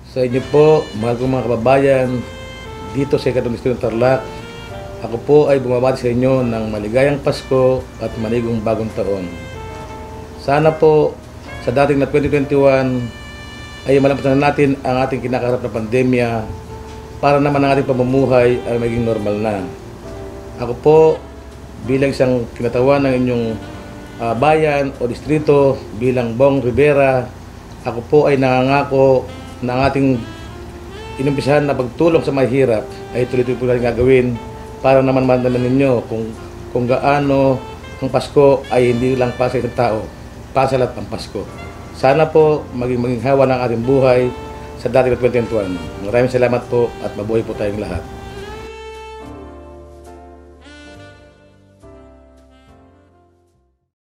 sa inyo po, mahal kong mga kababayan, dito sa Ikatong Distrito ng Tarlac. Ako po ay bumabati sa inyo ng maligayang Pasko at maligong bagong taon. Sana po sa dating na 2021 ay malampasan natin ang ating kinakaharap na pandemya para naman ang ating pamumuhay ay maging normal na. Ako po bilang isang kinatawan ng inyong bayan o distrito bilang Bong Rivera, ako po ay nangangako na ang ating inumpisahan na pagtulong sa mahirap ay tuloy-tuloy po natin gagawin para naman mandaman ninyo kung gaano ang Pasko ay hindi lang para sa isang tao, para sa lahat ng Pasko. Sana po maging hawa ng ating buhay sa dating 2021. Maraming salamat po at mabuhay po tayong lahat.